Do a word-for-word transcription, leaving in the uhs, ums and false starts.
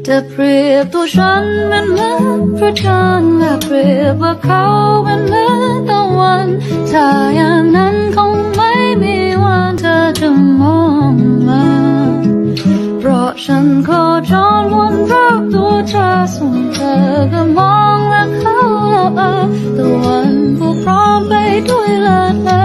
จะเปรียบตัวฉันเป็นเหมือนพระจันทร์และเปรียบว่าเขาเป็นเหมือนตะวันถ้าอย่างนั้นคงไม่มีวันเธอจะมองมาเพราะฉันโคจรวนรอบตัวเธอส่วนเธอก็มองและเขาเออตะวันผู้พร้อมไปด้วยเลิศ